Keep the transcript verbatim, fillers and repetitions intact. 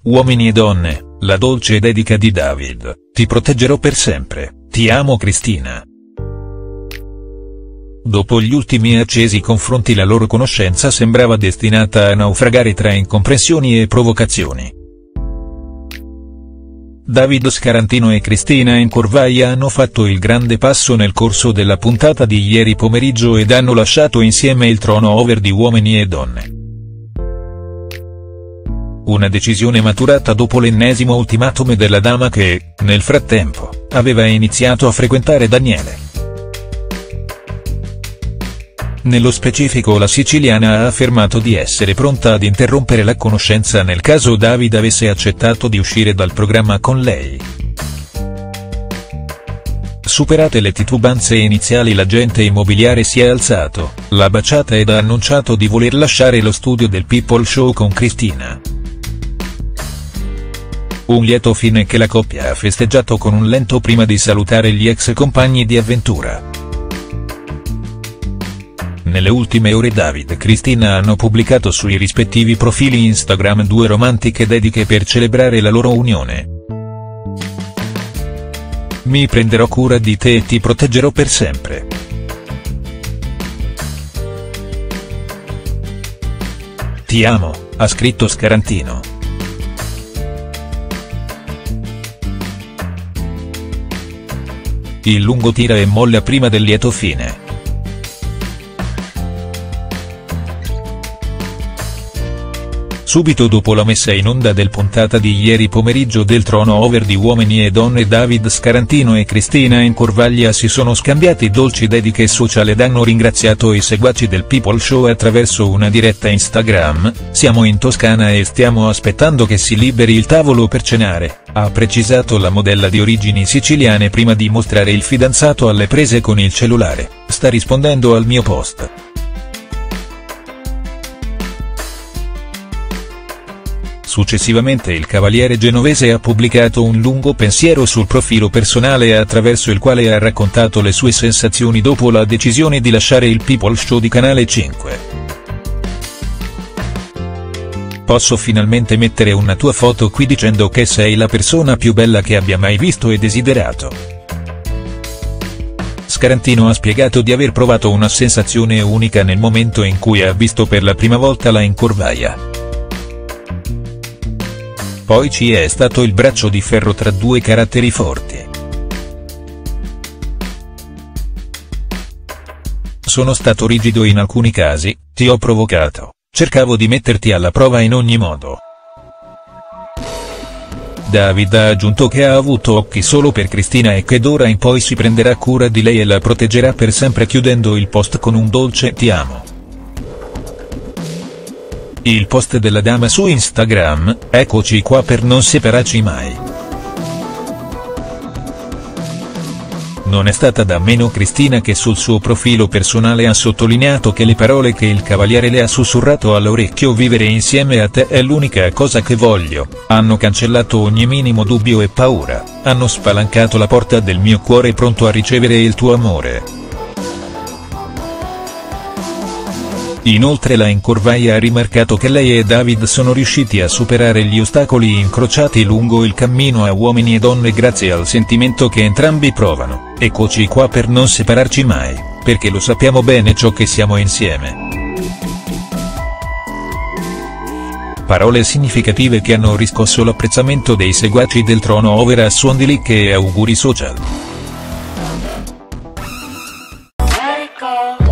Uomini e donne, la dolce dedica di David: ti proteggerò per sempre, ti amo Cristina. Dopo gli ultimi accesi confronti la loro conoscenza sembrava destinata a naufragare tra incomprensioni e provocazioni. David Scarantino e Cristina Incorvaia hanno fatto il grande passo nel corso della puntata di ieri pomeriggio ed hanno lasciato insieme il trono over di Uomini e Donne. Una decisione maturata dopo l'ennesimo ultimatum della dama che, nel frattempo, aveva iniziato a frequentare Daniele. Nello specifico la siciliana ha affermato di essere pronta ad interrompere la conoscenza nel caso David avesse accettato di uscire dal programma con lei. Superate le titubanze iniziali, l'agente immobiliare si è alzato, l'ha baciata ed ha annunciato di voler lasciare lo studio del People Show con Cristina. Un lieto fine che la coppia ha festeggiato con un lento prima di salutare gli ex compagni di avventura. Nelle ultime ore David e Cristina hanno pubblicato sui rispettivi profili Instagram due romantiche dediche per celebrare la loro unione. Mi prenderò cura di te e ti proteggerò per sempre. Ti amo, ha scritto Scarantino. Il lungo tira e molla prima del lieto fine. Subito dopo la messa in onda del puntata di ieri pomeriggio del trono over di Uomini e Donne, David Scarantino e Cristina Incorvaia si sono scambiati dolci dediche social ed hanno ringraziato i seguaci del People Show attraverso una diretta Instagram. Siamo in Toscana e stiamo aspettando che si liberi il tavolo per cenare, ha precisato la modella di origini siciliane prima di mostrare il fidanzato alle prese con il cellulare. Sta rispondendo al mio post. Successivamente il cavaliere genovese ha pubblicato un lungo pensiero sul profilo personale attraverso il quale ha raccontato le sue sensazioni dopo la decisione di lasciare il People Show di Canale cinque. Posso finalmente mettere una tua foto qui dicendo che sei la persona più bella che abbia mai visto e desiderato. Scarantino ha spiegato di aver provato una sensazione unica nel momento in cui ha visto per la prima volta la Incorvaia. Poi ci è stato il braccio di ferro tra due caratteri forti. Sono stato rigido in alcuni casi, ti ho provocato, cercavo di metterti alla prova in ogni modo. David ha aggiunto che ha avuto occhi solo per Cristina e che d'ora in poi si prenderà cura di lei e la proteggerà per sempre, chiudendo il post con un dolce ti amo. Il post della dama su Instagram: eccoci qua per non separarci mai. Non è stata da meno Cristina che sul suo profilo personale ha sottolineato che le parole che il cavaliere le ha sussurrato all'orecchio, vivere insieme a te è l'unica cosa che voglio, hanno cancellato ogni minimo dubbio e paura, hanno spalancato la porta del mio cuore pronto a ricevere il tuo amore. Inoltre la Incorvaia ha rimarcato che lei e David sono riusciti a superare gli ostacoli incrociati lungo il cammino a Uomini e Donne grazie al sentimento che entrambi provano: eccoci qua per non separarci mai, perché lo sappiamo bene ciò che siamo insieme. Parole significative che hanno riscosso l'apprezzamento dei seguaci del trono over a suon di like e auguri social.